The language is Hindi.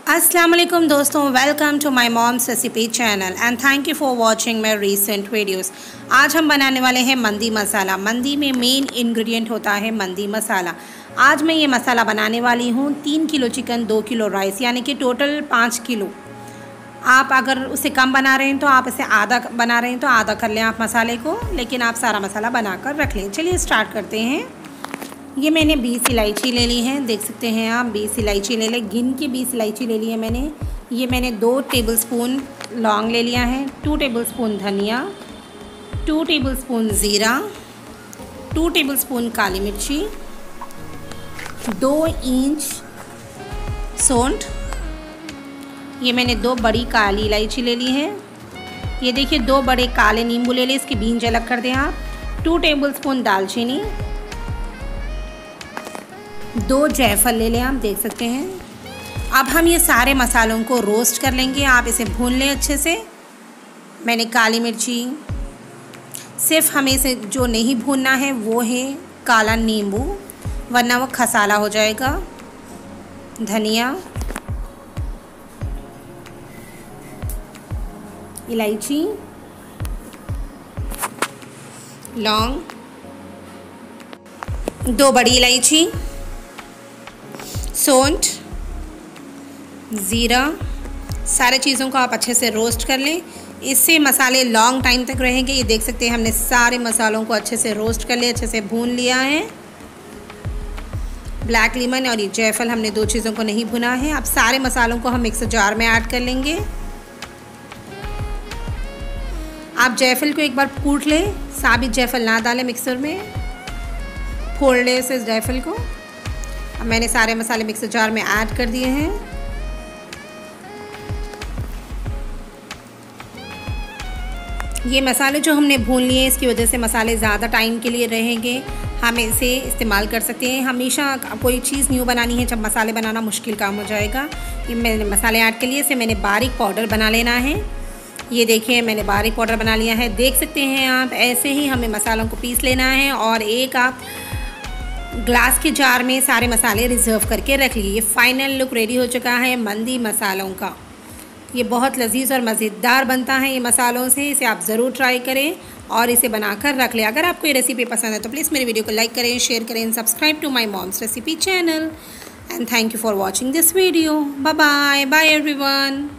अस्सलाम वालेकुम दोस्तों, welcome to my mom's recipe channel and thank you for watching my recent videos. आज हम बनाने वाले हैं मंदी मसाला। मंदी में मेन इंग्रेडिएंट होता है मंदी मसाला। आज मैं ये मसाला बनाने वाली हूँ 3 किलो चिकन 2 किलो राइस, यानी कि टोटल 5 किलो। आप अगर उससे कम बना रहे हैं तो आप इसे आधा बना रहे हैं तो आधा कर लें आप मसाले को, लेकिन आप सारा मसाला बनाकर रख लें। चलिए स्टार्ट करते हैं। ये मैंने 20 इलायची ले ली है, देख सकते हैं आप 20 इलायची ले लें, गिन के 20 इलायची ले ली है मैंने। ये मैंने 2 टेबलस्पून लौंग ले लिया है, 2 टेबलस्पून धनिया, 2 टेबलस्पून ज़ीरा, 2 टेबलस्पून काली मिर्ची, 2 इंच सौंठ। ये मैंने 2 बड़ी काली इलायची ले ली है। ये देखिए 2 बड़े काले नींबू ले लें, इसकी बीज अलग कर दें आप। 2 टेबलस्पून दालचीनी, 2 जायफल ले लें आप, देख सकते हैं। अब हम ये सारे मसालों को रोस्ट कर लेंगे, आप इसे भून लें अच्छे से। मैंने काली मिर्ची, सिर्फ हमें इसे जो नहीं भूनना है वो है काला नींबू, वरना वो खसाला हो जाएगा। धनिया, इलायची, लौंग, 2 बड़ी इलायची, सौंठ, ज़ीरा, सारे चीज़ों को आप अच्छे से रोस्ट कर लें। इससे मसाले लॉन्ग टाइम तक रहेंगे। ये देख सकते हैं हमने सारे मसालों को अच्छे से रोस्ट कर लिया, अच्छे से भून लिया है। ब्लैक लेमन और ये जायफल, हमने 2 चीज़ों को नहीं भुना है। अब सारे मसालों को हम मिक्सर जार में ऐड कर लेंगे। आप जायफल को एक बार कूट लें, साबित जायफल ना डालें मिक्सर में, फोड़ लें इस जायफल को। अब मैंने सारे मसाले मिक्सर जार में ऐड कर दिए हैं। ये मसाले जो हमने भून लिए, इसकी वजह से मसाले ज़्यादा टाइम के लिए रहेंगे, हम इसे इस्तेमाल कर सकते हैं। हमेशा कोई चीज़ न्यू बनानी है जब मसाले बनाना मुश्किल काम हो जाएगा। ये मैंने मसाले ऐड कर लिए, इसे मैंने बारीक पाउडर बना लेना है। ये देखिए मैंने बारीक पाउडर बना लिया है, देख सकते हैं आप। ऐसे ही हमें मसालों को पीस लेना है और एक आप ग्लास के जार में सारे मसाले रिज़र्व करके रख लीजिए। ये फाइनल लुक रेडी हो चुका है मंदी मसालों का। ये बहुत लजीज और मज़ेदार बनता है ये मसालों से। इसे आप ज़रूर ट्राई करें और इसे बनाकर रख लें। अगर आपको ये रेसिपी पसंद है तो प्लीज़ मेरी वीडियो को लाइक करें, शेयर करें and subscribe to my mom's recipe channel. And thank you for watching this video. Bye bye, bye everyone.